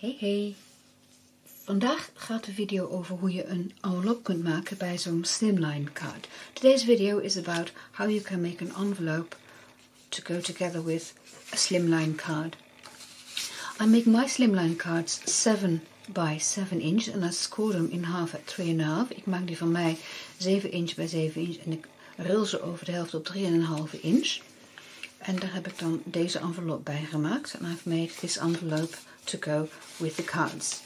Hey. Vandaag gaat de video over hoe je een envelop kunt maken bij zo'n slimline card. Today's video is about how you can make an envelope to go together with a slimline card. I make my slimline cards 7 by 7 inch en I score them in half at 3,5. Ik maak die van mij 7 inch bij 7 inch en ik rul ze over de helft op 3,5 inch. En daar heb ik dan deze envelop bij gemaakt. And I've made this envelope to go with the cards.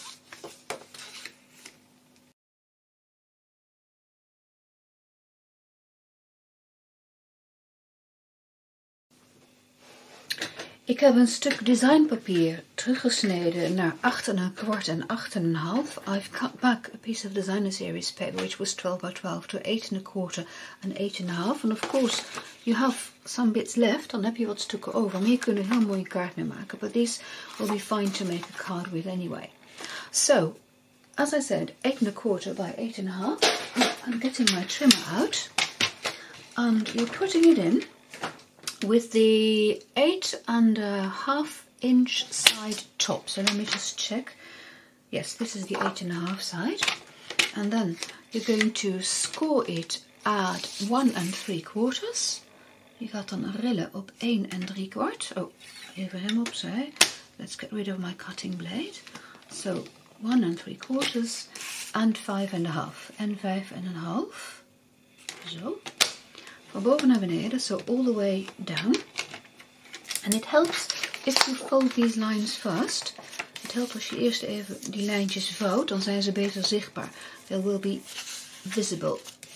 Ik heb een stuk designpapier teruggesneden naar 8,25 en 8,5. I've cut back a piece of designer series paper which was 12 by 12 to 8,25 and 8,5. And of course you have some bits left, dan heb je wat stukken over. Maar je kunt een heel mooie kaart mee maken. But these will be fine to make a card with anyway. So, as I said, 8,25 by 8,5. I'm getting my trimmer out. And you're putting it in with the 8,5 inch side top. So let me just check. Yes, this is the 8,5 side. And then you're going to score it at 1 3/4. Je gaat dan rillen op 1 3/4. Oh, even hem opzij. Let's get rid of my cutting blade. So 1 3/4 and 5,5 en 5,5. Zo. Van boven naar beneden, so all the way down. And it helps if you fold these lines first. Het helpt als je eerst even die lijntjes vouwt, dan zijn ze beter zichtbaar. They will be visible.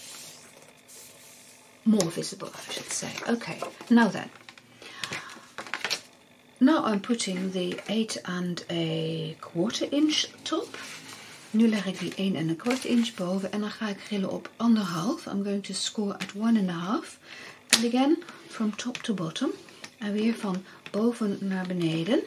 More visible, I should say. Okay, now then. Now I'm putting the 8 1/4 inch top. Nu leg ik die 1 1/4 inch boven en dan ga ik rillen op 1,5. I'm going to score at 1,5. And again, from top to bottom. En weer van boven naar beneden.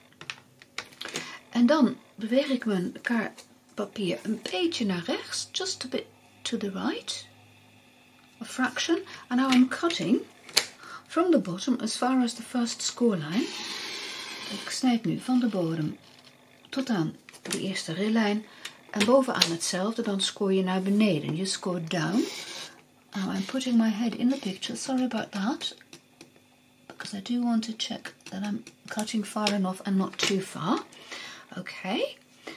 En dan beweeg ik mijn kaartpapier een beetje naar rechts. Just a bit to the right. A fraction. And now I'm cutting from the bottom as far as the first score line. Ik snijd nu van de bodem tot aan de eerste rillijn. En bovenaan hetzelfde, dan score je naar beneden. You score down. Now I'm putting my head in the picture. Sorry about that. Because I do want to check that I'm cutting far enough and not too far. Okay.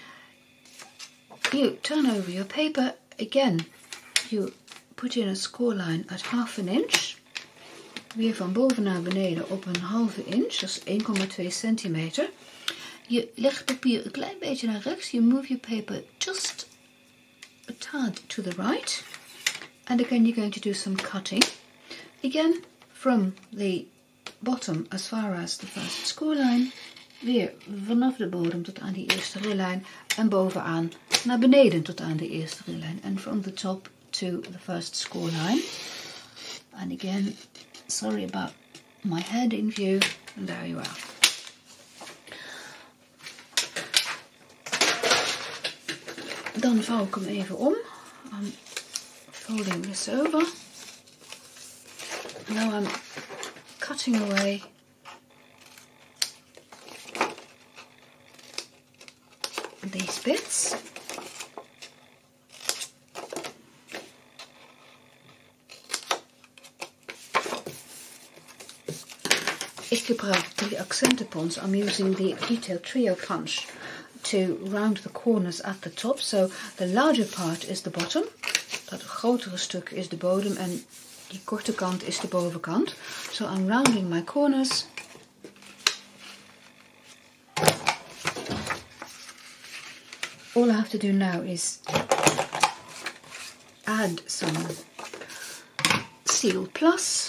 You turn over your paper. Again, you put in a score line at 1/2 inch. Weer van boven naar beneden op 1/2 inch. Dat is 1,2 centimeter. Je legt het papier een klein beetje naar rechts. You move your paper just a tad to the right. And again you're going to do some cutting. Again, from the bottom as far as the first score line. Weer vanaf de bodem tot aan die eerste rillijn. En bovenaan naar beneden tot aan de eerste rillijn. And from the top to the first score line. And again, sorry about my head in view. And there you are. Dan vouw ik hem even om. I'm folding this over. Now I'm cutting away these bits. Ik gebruik 3 accentenpons. I'm using the Detail Trio punch to round the corners at the top. So the larger part is the bottom. Dat grotere stuk is de bodem en die korte kant is de bovenkant. So I'm rounding my corners. All I have to do now is add some Seal Plus.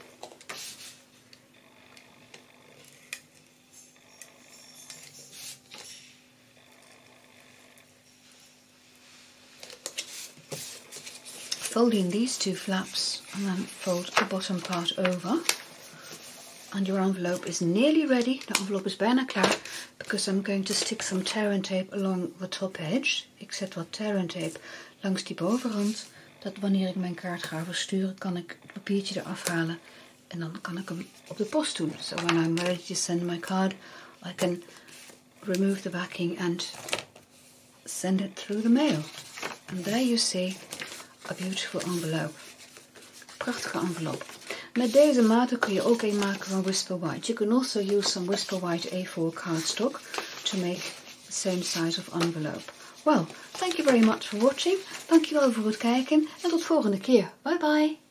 Folding these 2 flaps and then fold the bottom part over. And your envelope is nearly ready. De envelop is bijna klaar. Because I'm going to stick some tear and tape along the top edge. Ik zet wat tear and tape langs die bovenrand. Dat wanneer ik mijn kaart ga versturen, kan ik het papiertje eraf halen. En dan kan ik hem op de post doen. So when I'm ready to send my card, I can remove the backing and send it through the mail. And there you see a beautiful envelope. Prachtige envelop. Met deze maten kun je ook een maken van Whisper White. You can also use some Whisper White A4 cardstock to make the same size of envelope. Well, thank you very much for watching. Dankjewel voor het kijken en tot volgende keer. Bye bye.